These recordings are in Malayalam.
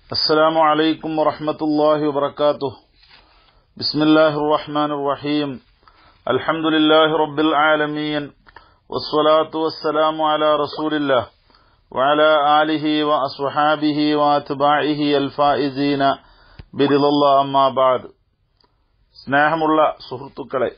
അസ്സലാമു അലൈക്കും വറഹ്മത്തുള്ളാഹി വബറകാതുഹു. ബിസ്മില്ലാഹിർ റഹ്മാനിർ റഹീം. അൽഹംദുലില്ലാഹി റബ്ബിൽ ആലമീൻ. വസ്സലാത്തു വസ്സലാമു അലാ റസൂലില്ലാഹ് വഅലാ ആലിഹി വഅസ്ഹാബിഹി വഅത്ബാഇഹി അൽഫായിസീന ബിറിളല്ലാഹി അമ്മാ ബഅദ്. സ്നേഹമുള്ള സുഹൃത്തുക്കളെ,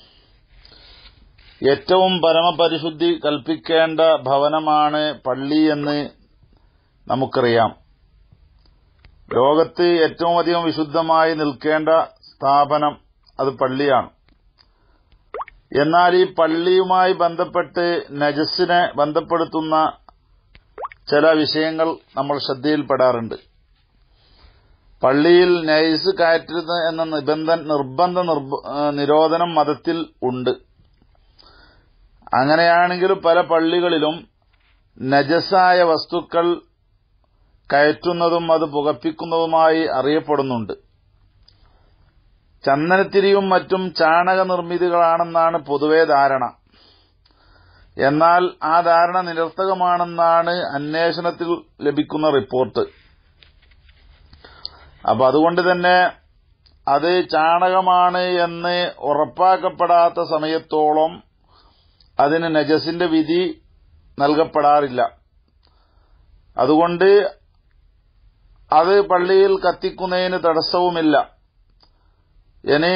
ഏറ്റവും പരമപരിശുദ്ധി കൽപ്പിക്കേണ്ട ഭവനമാണ് പള്ളി എന്ന് നമുക്കറിയാം. ലോകത്ത് ഏറ്റവും അധികം വിശുദ്ധമായി നിൽക്കേണ്ട സ്ഥാപനം അത് പള്ളിയാണ്. എന്നാൽ ഈ പള്ളിയുമായി ബന്ധപ്പെട്ട് നജസിനെ ബന്ധപ്പെടുത്തുന്ന ചില വിഷയങ്ങൾ നമ്മൾ ശ്രദ്ധയിൽപ്പെടാറുണ്ട്. പള്ളിയിൽ നജസ് കയറ്റരുത് എന്ന നിർബന്ധ നിരോധനം മതത്തിൽ ഉണ്ട്. അങ്ങനെയാണെങ്കിലും പല പള്ളികളിലും നജസായ വസ്തുക്കൾ കയറ്റുന്നതും അത് പുകപ്പിക്കുന്നതുമായി അറിയപ്പെടുന്നുണ്ട്. ചന്ദനത്തിരിയും മറ്റും ചാണക നിർമ്മിതികളാണെന്നാണ് പൊതുവെ ധാരണ. എന്നാൽ ആ ധാരണ നിരർത്ഥകമാണെന്നാണ് അന്വേഷണത്തിൽ ലഭിക്കുന്ന റിപ്പോർട്ട്. അപ്പൊ അതുകൊണ്ട് തന്നെ അത് ചാണകമാണ് എന്ന് ഉറപ്പാക്കപ്പെടാത്ത സമയത്തോളം അതിന് നജസിന്റെ വിധി നൽകപ്പെടാറില്ല. അതുകൊണ്ട് അത് പള്ളിയിൽ കത്തിക്കുന്നതിന് തടസ്സവുമില്ല. ഇനി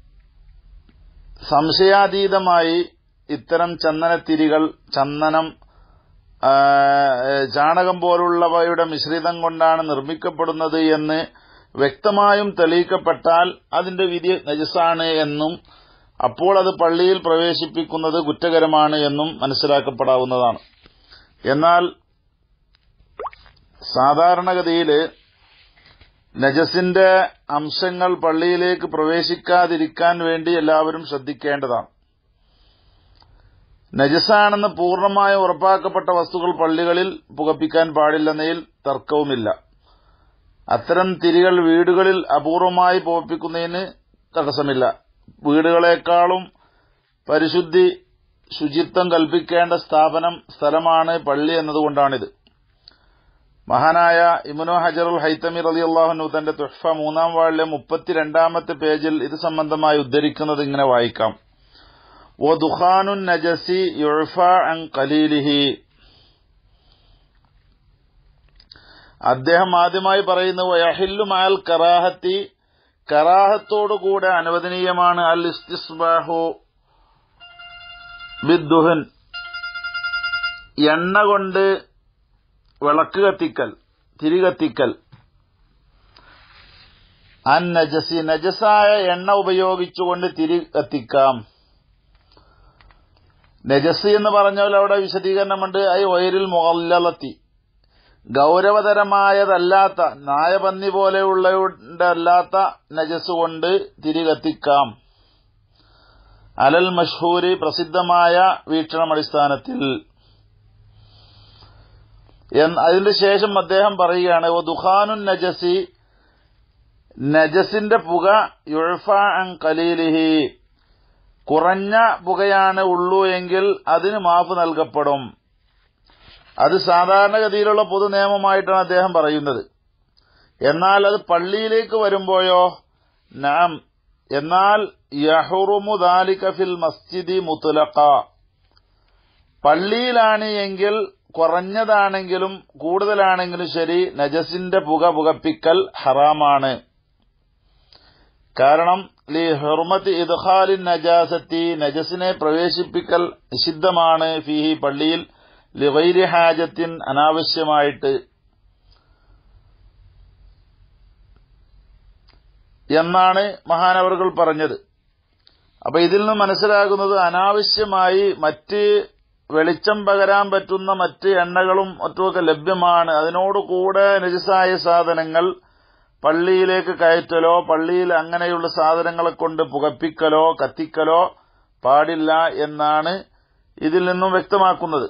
സംശയാതീതമായി ഇത്തരം ചന്ദനത്തിരികൾ, ചന്ദനം, ചാണകം പോലുള്ളവയുടെ മിശ്രിതം കൊണ്ടാണ് നിർമ്മിക്കപ്പെടുന്നത് എന്ന് വ്യക്തമായും തെളിയിക്കപ്പെട്ടാൽ അതിന്റെ വിധി നജസാണ് എന്നും അപ്പോൾ അത് പള്ളിയിൽ പ്രവേശിപ്പിക്കുന്നത് കുറ്റകരമാണ് എന്നും മനസ്സിലാക്കപ്പെടാവുന്നതാണ്. എന്നാൽ സാധാരണഗതിയിൽ നജസിന്റെ അംശങ്ങൾ പള്ളിയിലേക്ക് പ്രവേശിക്കാതിരിക്കാൻ വേണ്ടി എല്ലാവരും ശ്രദ്ധിക്കേണ്ടതാണ്. നജസാണെന്ന് പൂർണ്ണമായി ഉറപ്പാക്കപ്പെട്ട വസ്തുക്കൾ പള്ളികളിൽ പുകപ്പിക്കാൻ പാടില്ലെന്നതിൽ തർക്കവുമില്ല. അത്തരം തിരികൾ വീടുകളിൽ അപൂർവമായി പുകപ്പിക്കുന്നതിന് തടസ്സമില്ല. വീടുകളെക്കാളും പരിശുദ്ധി, ശുചിത്വം കൽപ്പിക്കേണ്ട സ്ഥലമാണ് പള്ളി എന്നതുകൊണ്ടാണിത്. മഹാനായ ഇബ്നു ഹജറുൽ ഹൈതമി റളിയല്ലാഹു അൻഹു തന്റെ തുഹ്ഫ 3-ാം വാള്യം 32-ാമത്തെ പേജിൽ ഇത് സംബന്ധമായി ഉദ്ധരിക്കുന്നത് ഇങ്ങനെ വായിക്കാം: വദുഖാനുൻ നജസി യുഅഫാ അൻ ഖലീലിഹി. അദ്ദേഹം ആദ്യമായി പറയുന്നത് വയഹില്ലു മഅൽ കറാഹത്തി, കറാഹത്തോടുകൂടെ അനുവദനീയമാണ് അൽ ഇസ്തിസ്ബാഹു ബിദ്ദുഹൻ, എണ്ണ കൊണ്ട് വിളക്ക് കത്തിക്കൽ, തിരി കത്തിക്കൽ. അൻ നജസി, നജസായ എണ്ണ ഉപയോഗിച്ചുകൊണ്ട് തിരി കത്തിക്കാം. നജസ് എന്ന് പറഞ്ഞാൽ അവിടെ വിശദീകരണമുണ്ട്. ഐ വൈരിൽ മുഗല്ലളത്തി, ഗൌരവതരമായതല്ലാത്ത, നായപന്നി പോലെയുള്ളതല്ലാത്ത നജസ് കൊണ്ട് തിരി കത്തിക്കാം. അലൽ മഷ്ഹൂരി, പ്രസിദ്ധമായ വീക്ഷണമടിസ്ഥാനത്തിൽ. അതിന്റെ ശേഷം അദ്ദേഹം പറയുകയാണ് ദുഖാനുൻ നജസി, നജസിന്റെ പുക യുഅഫാ അൻ ഖലീലിഹി, കുറഞ്ഞ പുകയാണ് ഉള്ളൂ എങ്കിൽ അതിന് മാപ്പ് നൽകപ്പെടും. അത് സാധാരണഗതിയിലുള്ള പൊതു നിയമമായിട്ടാണ് അദ്ദേഹം പറയുന്നത്. എന്നാൽ അത് പള്ളിയിലേക്ക് വരുമ്പോഴോ നഅം, എന്നാൽ യഹ്റുമു ദാലിക ഫിൽ മസ്ജിദി മുത്ലഖ, പള്ളിയിലാണ് എങ്കിൽ കുറഞ്ഞതാണെങ്കിലും കൂടുതലാണെങ്കിലും ശരി നജസിന്റെ പുക പുകപ്പിക്കൽ ഹറാമാണ്. കാരണം ലി ഹുർമത്തി ഇദ്ഖാലിൻ നജാസത്തി, നജസിനെ പ്രവേശിപ്പിക്കൽ നിഷിദ്ധമാണ് ഫീഹി, പള്ളിയിൽ, ലിഗൈരി ഹാജത്തിൻ, അനാവശ്യമായിട്ട് എന്നാണ് മഹാനവറുകൾ പറഞ്ഞത്. അപ്പൊ ഇതിൽ നിന്ന് മനസ്സിലാകുന്നത് അനാവശ്യമായി മറ്റ് വെളിച്ചം പകരാൻ പറ്റുന്ന മറ്റ് എണ്ണകളും മറ്റുമൊക്കെ ലഭ്യമാണ്. അതിനോടുകൂടെ നജസായ സാധനങ്ങൾ പള്ളിയിലേക്ക് കയറ്റലോ പള്ളിയിൽ അങ്ങനെയുള്ള സാധനങ്ങളെ കൊണ്ട് പുകപ്പിക്കലോ കത്തിക്കലോ പാടില്ല എന്നാണ് ഇതിൽ നിന്നും വ്യക്തമാക്കുന്നത്.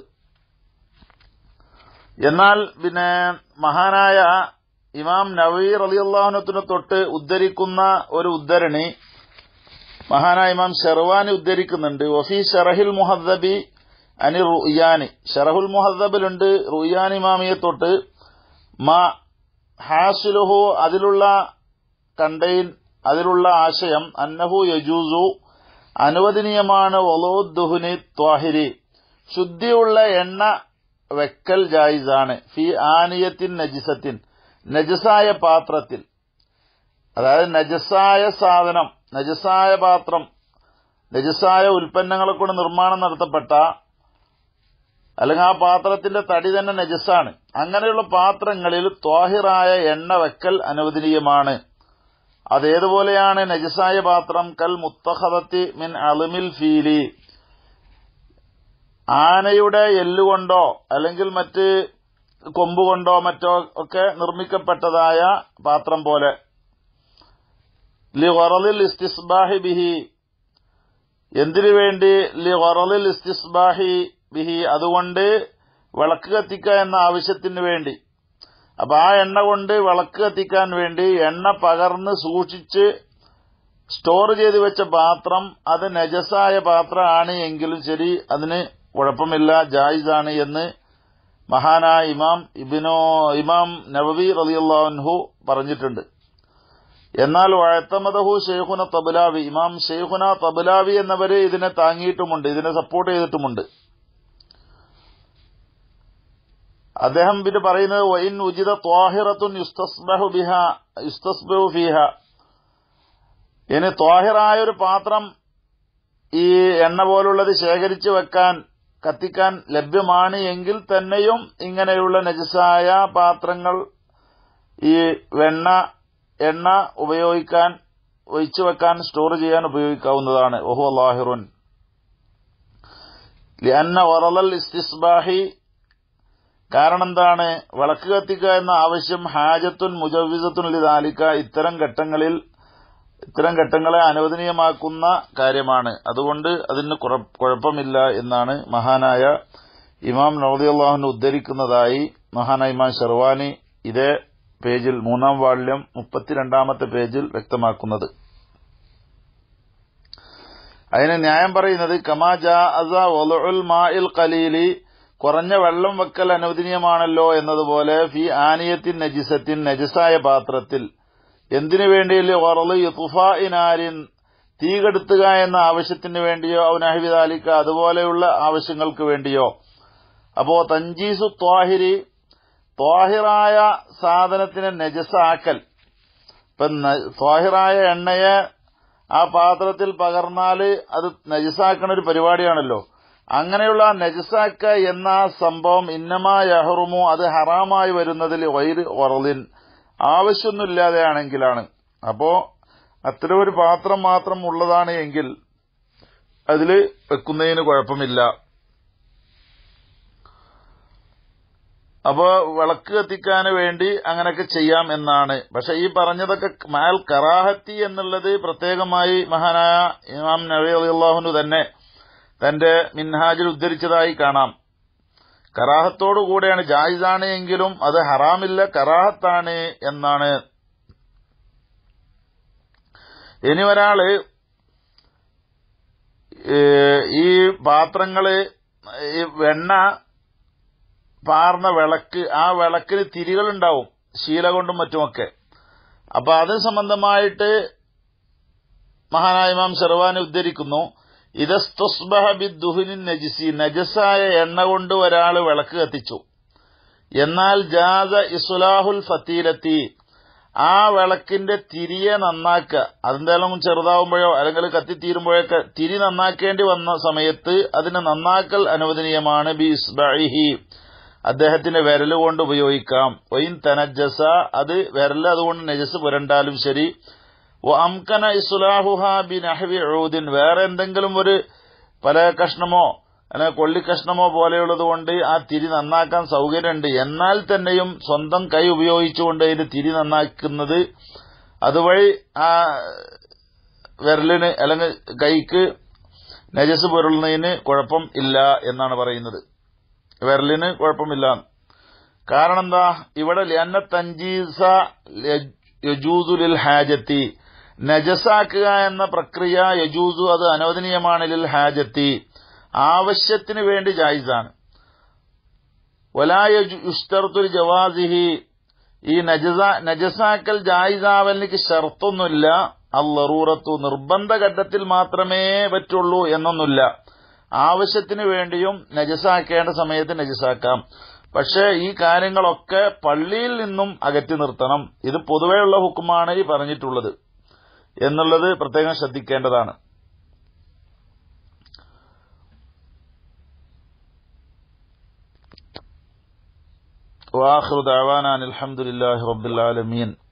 എന്നാൽ പിന്നെ മഹാനായ ഇമാം നവവി റളിയല്ലാഹു അൻഹു തൊട്ട് ഉദ്ധരിക്കുന്ന ഒരു ഉദ്ധരണി മഹാനായ ഇമാം ഷർവാനി ഉദ്ധരിക്കുന്നുണ്ട്. വഫി ശറഹിൽ മുഹദ്ദബി അനി റുയാനി, ഷറഹുൽ മുഹദ്ദബിലുണ്ട് റുയാനി ഇമാമിയെ തൊട്ട് മാ ഹാസിലുഹു അതിലുള്ള കണ്ടെയ്ൻ അതിലുള്ള ആശയം അന്നഹു യജൂസു അനുവദനീയമാണ് വളുദ്ദുഹുനി ത്വാഹിരി ശുദ്ധിയുള്ള എണ്ണ വെക്കൽ ജായിസാണ് ഫി ആനിയത്തിൻ നജിസത്തിൻ നജസായ പാത്രത്തിൽ, അതായത് നജസായ സാധനം, നജസായ പാത്രം, നജസായ ഉൽപ്പന്നങ്ങളെ കൊണ്ട് നിർമ്മാണം നടത്തപ്പെട്ട അല്ലെങ്കിൽ ആ പാത്രത്തിന്റെ തടി തന്നെ നജസാണ്, അങ്ങനെയുള്ള പാത്രങ്ങളിൽ ത്വാഹിറായ എണ്ണ വെക്കൽ അനുവദനീയമാണ്. അതേതുപോലെയാണ് നജസായ പാത്രം? കൽ മുത്തഖദത്തി മിൻ അളിമിൽ ഫീലി ആനയുടെ എല്ലുകൊണ്ടോ അല്ലെങ്കിൽ മറ്റ് കൊമ്പുകൊണ്ടോ മറ്റോ ഒക്കെ നിർമ്മിക്കപ്പെട്ടതായ പാത്രം പോലെ. ലിഗറളിൽ ഇസ്തിസ്ബാഹി ബിഹി എന്തിനു വേണ്ടി? ലിഗറളിൽ ഇസ്തിസ്ബാഹി ബിഹി അതുകൊണ്ട് വിളക്ക് കത്തിക്കുക എന്ന ആവശ്യത്തിന് വേണ്ടി. അപ്പൊ ആ എണ്ണ കൊണ്ട് വിളക്ക് കത്തിക്കാൻ വേണ്ടി എണ്ണ പകർന്ന് സൂക്ഷിച്ച് സ്റ്റോർ ചെയ്ത് വെച്ച പാത്രം അത് നജസായ പാത്രമാണ് എങ്കിലും ശരി, അതിന് കുഴപ്പമില്ല, ജായിസാണ് എന്ന് മഹാനായ ഇമാം നവവി റളിയല്ലാഹു അൻഹു പറഞ്ഞിട്ടുണ്ട്. എന്നാൽ വഅതമദഹു ശൈഖുന തബ്ലാവി ഇമാം ശൈഖുന തബ്ലാവി എന്നവര് ഇതിനെ താങ്ങിയിട്ടുമുണ്ട്, ഇതിനെ സപ്പോർട്ട് ചെയ്തിട്ടുമുണ്ട്. അദ്ദേഹം പിന്നെ പറയുന്നത് വഇൻ ഉജിദ ത്വാഹിറത്തുൻ യുസ്തസ്ബഹു ഫീഹ ഇനി ത്വാഹിറായ ഒരു പാത്രം ഈ എണ്ണ പോലുള്ളത് ശേഖരിച്ചു വെക്കാൻ കത്തിക്കാൻ ലഭ്യമാണ് എങ്കിൽ തന്നെയും ഇങ്ങനെയുള്ള നജസായ പാത്രങ്ങൾ ഈ എണ്ണ ഉപയോഗിക്കാൻ, ഒഴിച്ചു വെക്കാൻ, സ്റ്റോർ ചെയ്യാൻ ഉപയോഗിക്കാവുന്നതാണ്. വഹുവ ളാഹിറുൻ ലിഅന്ന വറളൽ ഇസ്തിസ്ബാഹി കാരണം എന്താണ്? വിളക്ക് കത്തിക്കുക എന്ന ആവശ്യം ഹാജത്തുൻ മുജവ്വിസത്തുൻ ലിദാലിക ഇത്തരം ഘട്ടങ്ങളെ അനുവദനീയമാക്കുന്ന കാര്യമാണ്. അതുകൊണ്ട് അതിന് കുഴപ്പമില്ല എന്നാണ് മഹാനായ ഇമാം റളിയല്ലാഹു അൻഹു ഉദ്ധരിക്കുന്നതായി മഹാനായ ഇമാം ശർവാനി ഇതേ പേജിൽ 3-ാം വാള്യം 32-ാമത്തെ പേജിൽ വ്യക്തമാക്കുന്നത്. അതിന് ന്യായം പറയുന്നത് കമാ ജാഅസ വളുഉൽ മാഇൽ ഖലീലി കുറഞ്ഞ വെള്ളം വെക്കൽ അനുവദനീയമാണല്ലോ എന്നതുപോലെ ഫി ആനിയത്തിൻ നജിസത്തിൻ നജസായ പാത്രത്തിൽ എന്തിനു വേണ്ടിയല്ലോ വറളി തുഫാഇനാരിൻ തീ കെടുത്തുക എന്ന ആവശ്യത്തിന് വേണ്ടിയോ ഔനഹവി ദാലിക അതുപോലെയുള്ള ആവശ്യങ്ങൾക്ക് വേണ്ടിയോ. അപ്പോ തൻജീസു ത്വാഹിരി ത്വാഹിറായ സാധനത്തിന് നജസാക്കൽ, ഇപ്പം ത്വാഹിറായ എണ്ണയെ ആ പാത്രത്തിൽ പകർന്നാല് അത് നജസാക്കണ ഒരു പരിപാടിയാണല്ലോ. അങ്ങനെയുള്ള നജസാക്ക എന്ന സംഭവം ഇന്നമാ യഹ്റുമു അത് ഹറാമായി വരുന്നതിൽ ഗൈറ് വറളിൻ ആവശ്യമൊന്നുമില്ലാതെയാണെങ്കിലാണ്. അപ്പോ അത്തരം ഒരു പാത്രം മാത്രം ഉള്ളതാണ് എങ്കിൽ അതിൽ വെക്കുന്നതിന് കുഴപ്പമില്ല. അപ്പോ വിളക്ക് കത്തിക്കാൻ വേണ്ടി അങ്ങനെയൊക്കെ ചെയ്യാം എന്നാണ്. പക്ഷെ ഈ പറഞ്ഞതൊക്കെ മാൽ കറാഹത്തി എന്നുള്ളത് പ്രത്യേകമായി മഹാനായ ഇമാം നവവി റളിയല്ലാഹു അൻഹു തന്നെ തന്റെ മിൻഹാജിൽ ഉദ്ധരിച്ചതായി കാണാം. കറാഹത്തോടുകൂടെയാണ്, ജായിസാണ് എങ്കിലും അത് ഹറാമില്ല, കറാഹത്താണ് എന്നാണ്. ഇനി ഒരാള് ഈ പാത്രങ്ങള് ഈ വെണ്ണ പാർന്ന വിളക്ക്, ആ വിളക്കിന് തിരികളുണ്ടാവും ശീല കൊണ്ടും മറ്റുമൊക്കെ. അപ്പൊ അത് സംബന്ധമായിട്ട് മഹാനായ ഇമാം ശർവാനി ഉദ്ധരിക്കുന്നു ഇദസ്തുസ്ബഹ ബിദ്ദുഹ്നിൻ നജിസി നജസായ എണ്ണ കൊണ്ട് ഒരാൾ വിളക്ക് കത്തിച്ചു, എന്നാൽ ജാസ ഇസ്ലാഹുൽ ഫത്തീലത്തി ആ വിളക്കിന്റെ തിരിയെ നന്നാക്കുക, അതെന്തായാലും ചെറുതാവുമ്പോഴോ അല്ലെങ്കിൽ കത്തിത്തീരുമ്പോഴൊക്കെ തിരി നന്നാക്കേണ്ടി വന്ന സമയത്ത് അതിന് നന്നാക്കൽ അനുവദനീയമാണ്. ബി ഇസ്ബഇഹി അദ്ദേഹത്തിന്റെ വിരലുകൊണ്ട് ഉപയോഗിക്കാം. വൈൻ തനജ്ജസ അത് വിരൽ അതുകൊണ്ട് നജസ് പുരണ്ടാലും ശരി. അംകന ഇസ്ലാഹുഹ ബി നഹ്വി ഊദിൻ വേറെ എന്തെങ്കിലും ഒരു പല കഷ്ണമോ അല്ലെങ്കിൽ കൊള്ളിക്കഷ്ണമോ പോലെയുള്ളത് കൊണ്ട് ആ തിരി നന്നാക്കാൻ സൗകര്യമുണ്ട്. എന്നാൽ തന്നെയും സ്വന്തം കൈ ഉപയോഗിച്ചുകൊണ്ട് അതിന് തിരി നന്നാക്കുന്നത് അതുവഴി ആ വിരലിന് അല്ലെങ്കിൽ കൈക്ക് നജസ് പുരളുന്നതിന് കുഴപ്പം ഇല്ല എന്നാണ് പറയുന്നത്. വിരലിന് കുഴപ്പമില്ല. കാരണം എന്താ? ഇവിടെ ലിഅന്ന തൻജീസ യജൂസു ലിൽ ഹാജത്തി നജസാക്കുക എന്ന പ്രക്രിയ യജൂസു അത് അനുവദനീയമാണ്. ലിൽ ഹാജത്തി ആവശ്യത്തിന് വേണ്ടി ജായിസാണ്. വലാ യുശ്തറത്തു ജവാസിഹി ഈ നജസാക്കൽ ജായിസാവലിക്ക് ഷർത്തൊന്നുമില്ല. അൽ-ലറൂറത്തു നിർബന്ധ ഘട്ടത്തിൽ മാത്രമേ പറ്റുള്ളൂ എന്നൊന്നുമില്ല. ആവശ്യത്തിന് വേണ്ടിയും നജസാക്കേണ്ട സമയത്ത് നജസാക്കാം. പക്ഷെ ഈ കാര്യങ്ങളൊക്കെ പള്ളിയിൽ നിന്നും അകറ്റി നിർത്തണം. ഇത് പൊതുവെയുള്ള ഹുക്കുമാണ് ഈ പറഞ്ഞിട്ടുള്ളത് എന്നുള്ളത് പ്രത്യേകം ശ്രദ്ധിക്കേണ്ടതാണ്. വാഖിറു ദഅവാനാ അൽഹംദുലില്ലാഹി റബ്ബിൽ ആലമീൻ.